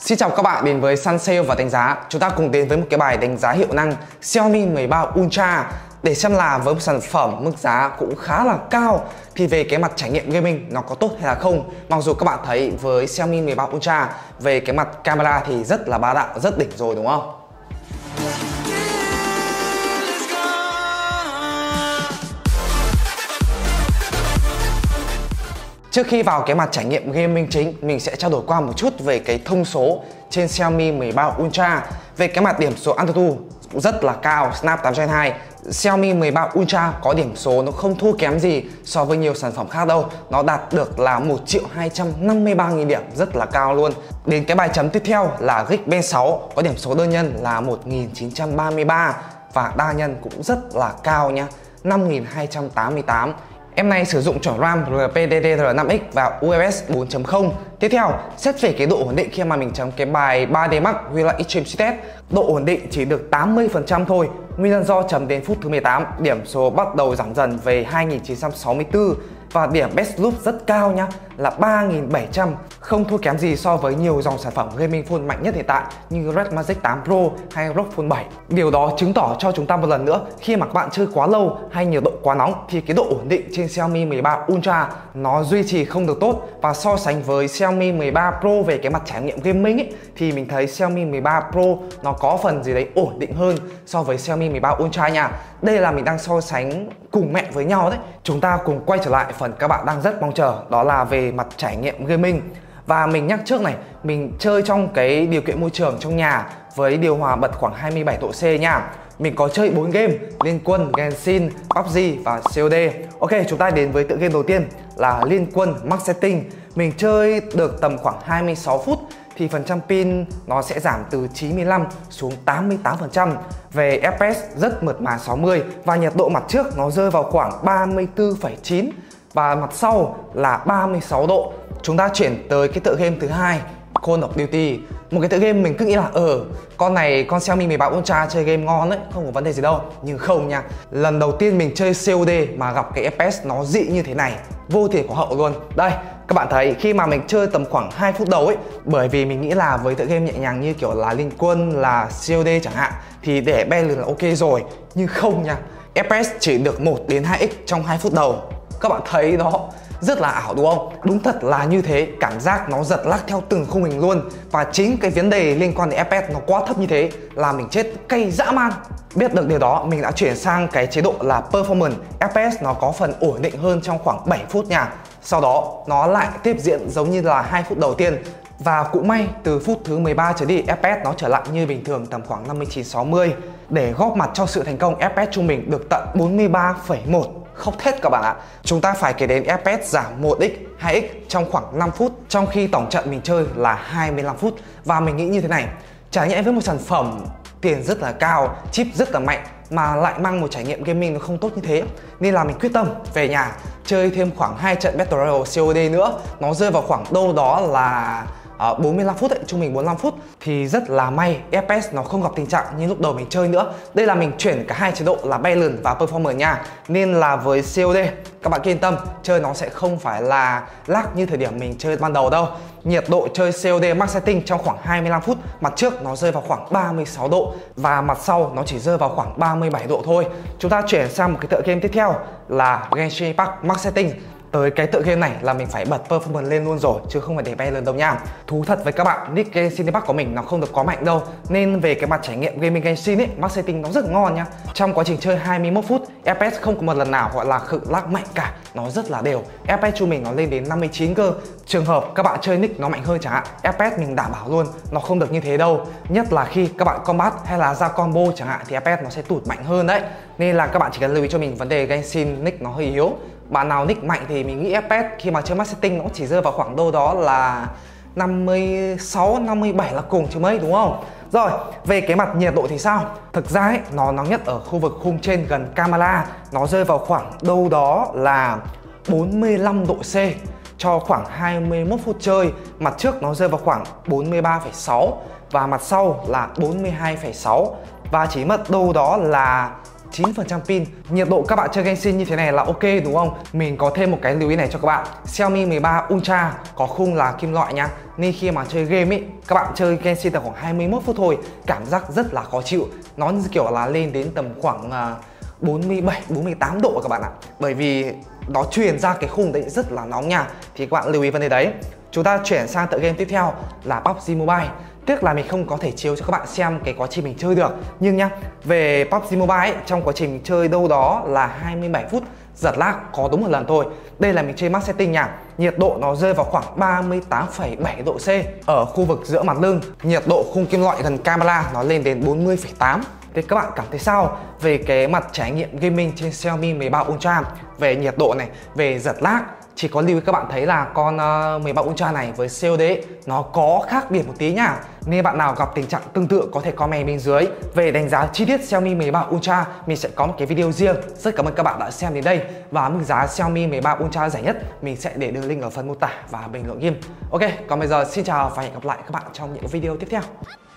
Xin chào các bạn đến với Sun Sale và đánh giá. Chúng ta cùng đến với một cái bài đánh giá hiệu năng Xiaomi 13 Ultra để xem là với một sản phẩm mức giá cũng khá là cao thì về cái mặt trải nghiệm gaming nó có tốt hay là không. Mặc dù các bạn thấy với Xiaomi 13 Ultra về cái mặt camera thì rất là bá đạo, rất đỉnh rồi đúng không? Trước khi vào cái mặt trải nghiệm gaming chính, mình sẽ trao đổi qua một chút về cái thông số trên Xiaomi 13 Ultra. Về cái mặt điểm số AnTuTu cũng rất là cao, Snap 802. Xiaomi 13 Ultra có điểm số nó không thua kém gì so với nhiều sản phẩm khác đâu. Nó đạt được là 1.253.000 điểm, rất là cao luôn. Đến cái bài chấm tiếp theo là Geekbench 6, có điểm số đơn nhân là 1.933 và đa nhân cũng rất là cao nha, 5.288. Em này sử dụng chuẩn RAM LPDDR5X và UFS 4.0. Tiếp theo, xét về cái độ ổn định khi mà mình chấm cái bài 3D Max Villa Extreme Speed Test, độ ổn định chỉ được 80% thôi. Nguyên nhân do chấm đến phút thứ 18, điểm số bắt đầu giảm dần về 2.964 và điểm Best Loop rất cao nhá, là 3.700, không thua kém gì so với nhiều dòng sản phẩm gaming phone mạnh nhất hiện tại như Red Magic 8 Pro hay ROG Phone 7. Điều đó chứng tỏ cho chúng ta một lần nữa, khi mà các bạn chơi quá lâu hay nhiệt độ quá nóng thì cái độ ổn định trên Xiaomi 13 Ultra nó duy trì không được tốt. Và so sánh với Xiaomi 13 Pro về cái mặt trải nghiệm gaming ấy, thì mình thấy Xiaomi 13 Pro nó có phần gì đấy ổn định hơn so với Xiaomi 13 Ultra nha. Đây là mình đang so sánh cùng mẹ với nhau đấy. Chúng ta cùng quay trở lại phần các bạn đang rất mong chờ, đó là về mặt trải nghiệm gaming. Và mình nhắc trước này, mình chơi trong cái điều kiện môi trường trong nhà với điều hòa bật khoảng 27 độ C nha. Mình có chơi 4 game: Liên Quân, Genshin, PUBG và COD. Ok, chúng ta đến với tựa game đầu tiên là Liên Quân Max Setting. Mình chơi được tầm khoảng 26 phút thì phần trăm pin nó sẽ giảm từ 95 xuống 88%. Về FPS rất mượt mà 60 và nhiệt độ mặt trước nó rơi vào khoảng 34,9 và mặt sau là 36 độ. Chúng ta chuyển tới cái tựa game thứ hai, Call of Duty. Một cái tựa game mình cứ nghĩ là con Xiaomi 13 Ultra chơi game ngon đấy, không có vấn đề gì đâu. Nhưng không nha, lần đầu tiên mình chơi COD mà gặp cái FPS nó dị như thế này, vô tiền có hậu luôn. Đây, các bạn thấy khi mà mình chơi tầm khoảng 2 phút đầu ấy, bởi vì mình nghĩ là với tựa game nhẹ nhàng như kiểu là Liên Quân, là COD chẳng hạn, thì để balance là ok rồi. Nhưng không nha, FPS chỉ được 1 đến 2x trong 2 phút đầu. Các bạn thấy đó, rất là ảo đúng không? Đúng thật là như thế, cảm giác nó giật lag theo từng khung hình luôn. Và chính cái vấn đề liên quan đến FPS nó quá thấp như thế là mình chết cay dã man. Biết được điều đó, mình đã chuyển sang cái chế độ là Performance. FPS nó có phần ổn định hơn trong khoảng 7 phút nha. Sau đó nó lại tiếp diễn giống như là 2 phút đầu tiên. Và cũng may từ phút thứ 13 trở đi, FPS nó trở lại như bình thường tầm khoảng 59-60. Để góp mặt cho sự thành công, FPS trung bình được tận 43,1. Khóc hết các bạn ạ. Chúng ta phải kể đến FPS giảm 1x, 2x trong khoảng 5 phút, trong khi tổng trận mình chơi là 25 phút. Và mình nghĩ như thế này, chả nhẽ với một sản phẩm tiền rất là cao, chip rất là mạnh mà lại mang một trải nghiệm gaming nó không tốt như thế. Nên là mình quyết tâm về nhà chơi thêm khoảng 2 trận Battle Royale COD nữa. Nó rơi vào khoảng đâu đó là 45 phút ấy, trung bình 45 phút. Thì rất là may FPS nó không gặp tình trạng như lúc đầu mình chơi nữa. Đây là mình chuyển cả hai chế độ là Balance và Performance nha. Nên là với COD các bạn yên tâm, chơi nó sẽ không phải là lag như thời điểm mình chơi ban đầu đâu. Nhiệt độ chơi COD Max Setting trong khoảng 25 phút, mặt trước nó rơi vào khoảng 36 độ và mặt sau nó chỉ rơi vào khoảng 37 độ thôi. Chúng ta chuyển sang một cái tựa game tiếp theo là Genshin Impact Max Setting. Tới cái tựa game này là mình phải bật Performance lên luôn rồi, chứ không phải để balance đâu nha. Thú thật với các bạn, nick Genshin Impact của mình nó không được quá mạnh đâu. Nên về cái mặt trải nghiệm gaming Genshin ấy, Max Setting nó rất ngon nha. Trong quá trình chơi 21 phút, FPS không có một lần nào gọi là khựng lag mạnh cả. Nó rất là đều, FPS trung bình nó lên đến 59 cơ. Trường hợp các bạn chơi nick nó mạnh hơn chẳng hạn, FPS mình đảm bảo luôn, nó không được như thế đâu. Nhất là khi các bạn combat hay là ra combo chẳng hạn thì FPS nó sẽ tụt mạnh hơn đấy. Nên là các bạn chỉ cần lưu ý cho mình vấn đề Genshin nick nó hơi yếu. Bạn nào nick mạnh thì mình nghĩ FPS khi mà chơi Max Setting nó chỉ rơi vào khoảng đâu đó là 56, 57 là cùng chứ mấy đúng không? Rồi, về cái mặt nhiệt độ thì sao? Thực ra ấy, nó nóng nhất ở khu vực khung trên gần camera. Nó rơi vào khoảng đâu đó là 45 độ C cho khoảng 21 phút chơi. Mặt trước nó rơi vào khoảng 43,6 và mặt sau là 42,6. Và chỉ mất đâu đó là 9% pin. Nhiệt độ các bạn chơi Genshin như thế này là ok đúng không? Mình có thêm một cái lưu ý này cho các bạn. Xiaomi 13 Ultra có khung là kim loại nhá, nên khi mà chơi game ấy, các bạn chơi Genshin tầm khoảng 21 phút thôi, cảm giác rất là khó chịu. Nó kiểu là lên đến tầm khoảng 47, 48 độ các bạn ạ. Bởi vì nó truyền ra cái khung đấy rất là nóng nha. Thì các bạn lưu ý vấn đề đấy. Chúng ta chuyển sang tựa game tiếp theo là PUBG Mobile. Tiếc là mình không có thể chiếu cho các bạn xem cái quá trình mình chơi được. Nhưng nhá, về PUBG Mobile ấy, trong quá trình chơi đâu đó là 27 phút, giật lag có đúng một lần thôi. Đây là mình chơi max setting nha. Nhiệt độ nó rơi vào khoảng 38,7 độ C. Ở khu vực giữa mặt lưng, nhiệt độ khung kim loại gần camera nó lên đến 40,8. Thế các bạn cảm thấy sao về cái mặt trải nghiệm gaming trên Xiaomi 13 Ultra? Về nhiệt độ này, về giật lag. Chỉ có lưu ý các bạn thấy là con 13 Ultra này với COD nó có khác biệt một tí nha. Nên bạn nào gặp tình trạng tương tự có thể comment bên dưới. Về đánh giá chi tiết Xiaomi 13 Ultra, mình sẽ có một cái video riêng. Rất cảm ơn các bạn đã xem đến đây. Và mức giá Xiaomi 13 Ultra rẻ nhất mình sẽ để đường link ở phần mô tả và bình luận game. Ok, còn bây giờ xin chào và hẹn gặp lại các bạn trong những video tiếp theo.